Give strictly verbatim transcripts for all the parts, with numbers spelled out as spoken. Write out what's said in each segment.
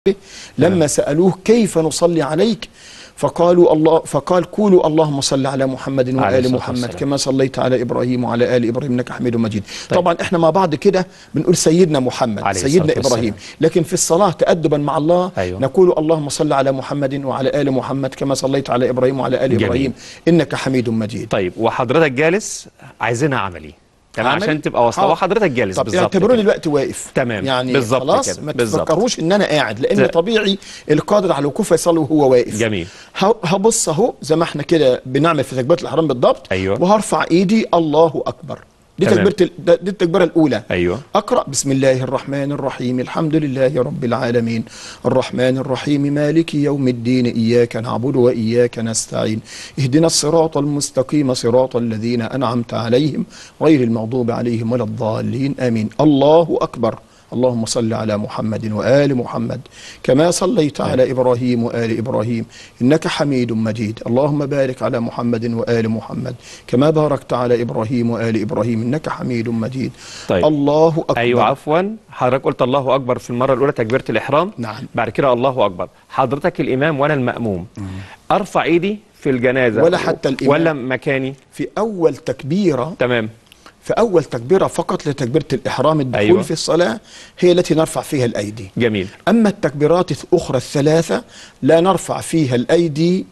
لما سألوه كيف نصلي عليك فقالوا الله فقال قولوا اللهم صل على محمد وآل محمد كما صليت على إبراهيم وعلى آل إبراهيم إنك حميد مجيد. طيب. طبعا احنا مع بعض كده بنقول سيدنا محمد سيدنا إبراهيم، لكن في الصلاة تأدبا مع الله أيوة. نقول اللهم صل على محمد وعلى آل محمد كما صليت على إبراهيم وعلى آل إبراهيم إنك حميد مجيد. طيب وحضرتك جالس عايزينها عملي تمام عشان تبقى واصله وحضرتك جالس بالظبط. اعتبروني دلوقتي واقف تمام يعني بالظبط خلاص كده. ما تفكروش ان انا قاعد، لان طبيعي القادر على الوقوف يصلي وهو واقف. جميل. هبص اهو زي ما احنا كده بنعمل في تكبيره الاحرام بالضبط. ايوه. وهرفع ايدي الله اكبر، دي تكبيره دي التكبيره الاولى. ايوه. اقرا بسم الله الرحمن الرحيم الحمد لله رب العالمين الرحمن الرحيم مالك يوم الدين اياك نعبد واياك نستعين اهدنا الصراط المستقيم صراط الذين انعمت عليهم غير المغضوب عليهم ولا الضالين امين. الله اكبر. اللهم صل على محمد وآل محمد كما صليت على إبراهيم وآل إبراهيم إنك حميد مجيد. اللهم بارك على محمد وآل محمد كما باركت على إبراهيم وآل إبراهيم إنك حميد مجيد. طيب. الله أكبر. أيوة عفوا حضرتك قلت الله أكبر في المرة الأولى تكبيرة الإحرام. نعم. بعد كده الله أكبر. حضرتك الإمام وأنا المأموم. مم. أرفع إيدي في الجنازة ولا حتى الإمام ولا مكاني في أول تكبيرة. تمام. في أول تكبيرة فقط لتكبيرة الإحرام الدخول أيوة. في الصلاة هي التي نرفع فيها الأيدي. جميل. أما التكبيرات الأخرى الثلاثة لا نرفع فيها الأيدي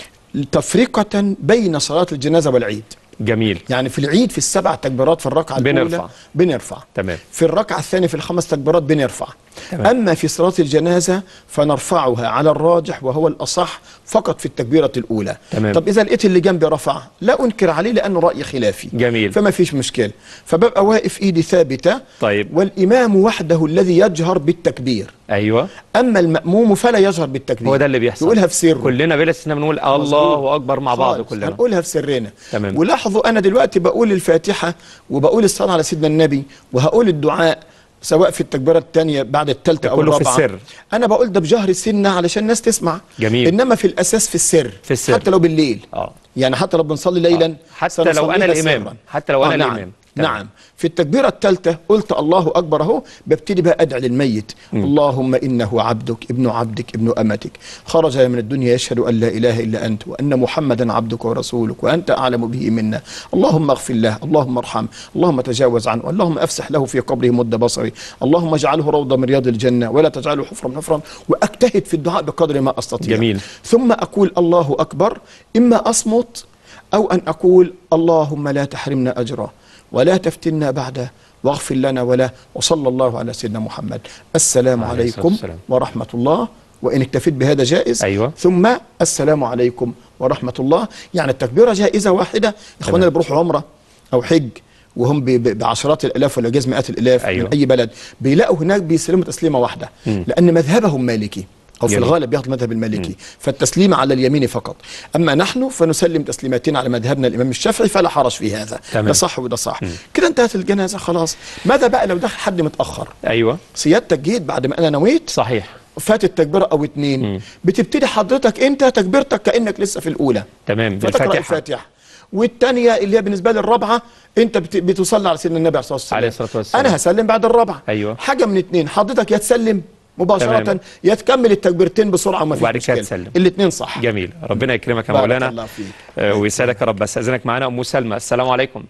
تفرقة بين صلاة الجنازة والعيد. جميل. يعني في العيد في السبع تكبيرات في الركعة الأولى بنرفع بنرفع تمام. في الركعة الثانية في الخمس تكبيرات بنرفع تمام. أما في صلاة الجنازة فنرفعها على الراجح وهو الأصح فقط في التكبيرة الأولى. تمام. طب إذا لقيت اللي جنبي رفع لا أنكر عليه لأنه رأي خلافي. جميل. فما فيش مشكلة، فببقى واقف إيدي ثابتة. طيب. والإمام وحده الذي يجهر بالتكبير. أيوة. أما المأموم فلا يجهر بالتكبير، هو ده اللي بيحصل، يقولها في سره كلنا بلا استثناء بنقول الله أكبر مع بعض كلنا هنقولها في سرنا. تمام. ولاحظوا أنا دلوقتي بقول الفاتحة وبقول الصلاة على سيدنا النبي وهقول الدعاء سواء في التكبيرة الثانية بعد الثالثة أو الرابعة، في السر. أنا بقول ده بجهر السنة علشان الناس تسمع. جميل. إنما في الأساس في السر، في السر حتى لو بالليل. آه. يعني حتى لو بنصلي ليلا آه. حتى لو أنا الإمام سرا. حتى لو أنا آه نعم. الإمام تمام. نعم. في التكبيرة الثالثة قلت الله أكبر أهو، ببتدي بقى أدعي للميت. م. اللهم إنه عبدك ابن عبدك ابن أمتك خرج من الدنيا يشهد أن لا إله إلا أنت وأن محمدا عبدك ورسولك وأنت أعلم به منا. اللهم اغفر له، اللهم ارحمه، اللهم تجاوز عنه، اللهم أفسح له في قبره مد بصري، اللهم اجعله روضة من رياض الجنة ولا تجعله حفرا حفرا. وأجتهد في الدعاء بقدر ما أستطيع. جميل. ثم أقول الله أكبر، إما أصمت أو أن أقول اللهم لا تحرمنا أجره ولا تفتنا بعده واغفر لنا ولا. وصلى الله على سيدنا محمد. السلام عليكم ورحمة الله، وإن اكتفيت بهذا جائز. أيوة. ثم السلام عليكم ورحمة الله. يعني التكبيرة جائزة واحدة. إخواننا اللي بيروحوا عمرة أو حج وهم بعشرات الآلاف ولا جاز مئات الآلاف. أيوة. من أي بلد بيلاقوا هناك بيسلموا تسليمة واحدة. م. لأن مذهبهم مالكي أو في الغالب بياخذ مذهب المالكي. م. فالتسليم على اليمين فقط. أما نحن فنسلم تسليمتين على مذهبنا الإمام الشافعي فلا حرج في هذا. تمام. ده صح وده صح. كده انتهت الجنازة خلاص. ماذا بقى لو دخل حد متأخر؟ أيوة. سيادتك جيت بعد ما أنا نويت. صحيح. فات التكبيرة أو اتنين. م. بتبتدي حضرتك أنت تكبيرتك كأنك لسه في الأولى. تمام. فتقرأ الفاتحة. والثانية اللي هي بالنسبة لي الرابعة أنت بتصلي على سيدنا النبي عليه الصلاة والسلام. أنا هسلم بعد الرابعة. أيوة. حاجة من اتنين، حضرتك يا تسلم مباشرة يا تكمل التكبيرتين بسرعة وما فيش مشكلة. الاثنين صح. جميل. ربنا يكرمك يا مولانا ويسعدك يا رب. استاذنك معانا ام سلمى. السلام عليكم.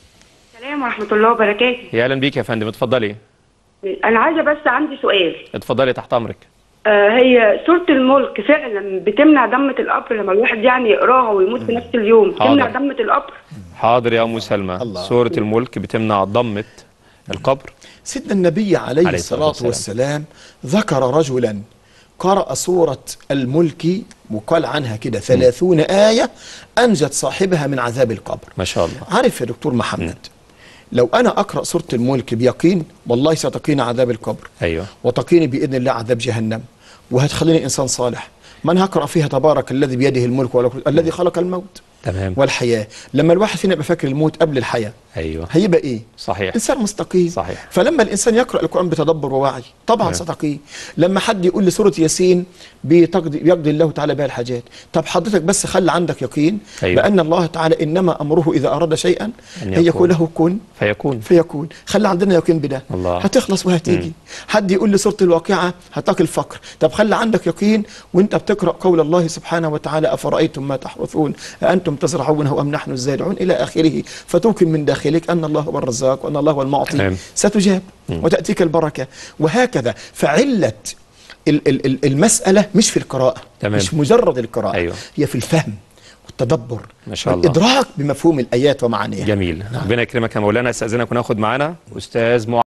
السلام ورحمة الله وبركاته. يا اهلا بيك يا فندم، اتفضلي. انا عايزة بس عندي سؤال. اتفضلي تحت امرك. آه هي سورة الملك فعلا بتمنع دمة القبر لما الواحد يعني يقراها ويموت في نفس اليوم؟ حاضر. تمنع دمة القبر؟ حاضر يا ام سلمى. سورة الملك بتمنع ضمة القبر. سيدنا النبي عليه, عليه الصلاة والسلام. والسلام ذكر رجلا قرأ سورة الملك وقال عنها كده ثلاثون آية أنجت صاحبها من عذاب القبر. ما شاء الله. عارف يا دكتور محمد، م. لو أنا أقرأ سورة الملك بيقين والله ستقيني عذاب القبر. أيوة. وتقيني بإذن الله عذاب جهنم وهتخليني إنسان صالح. من هقرأ فيها تبارك الذي بيده الملك الذي خلق الموت تمام. والحياه. لما الواحد فينا يبقى فاكر الموت قبل الحياه، ايوه هيبقى ايه؟ صحيح. انسان مستقيم. صحيح. فلما الانسان يقرا القران بتدبر ووعي طبعا تمام. ستقي. لما حد يقول لي سوره ياسين بتقضي يقضي الله تعالى بها الحاجات، طب حضرتك بس خلي عندك يقين أيوة. بان الله تعالى انما امره اذا اراد شيئا ان يقول له كن فيكون فيكون. خلي عندنا يقين بده، الله. هتخلص وهتيجي. مم. حد يقول لي سوره الواقعه هتقي الفقر، طب خلي عندك يقين وانت بتقرا قول الله سبحانه وتعالى افرايتم ما تحرثون اانتم تزرعونه ام نحن الزارعون الى اخره، فتوقن من داخلك ان الله هو الرزاق وان الله هو المعطي. تمام. ستجاب مم. وتاتيك البركه وهكذا. فعله المساله مش في القراءه، تمام. مش مجرد القراءه. أيوة. هي في الفهم والتدبر ما شاء الله، والادراك بمفهوم الايات ومعانيها. جميل. ربنا يكرمك يا مولانا. استاذنك وناخد معانا استاذ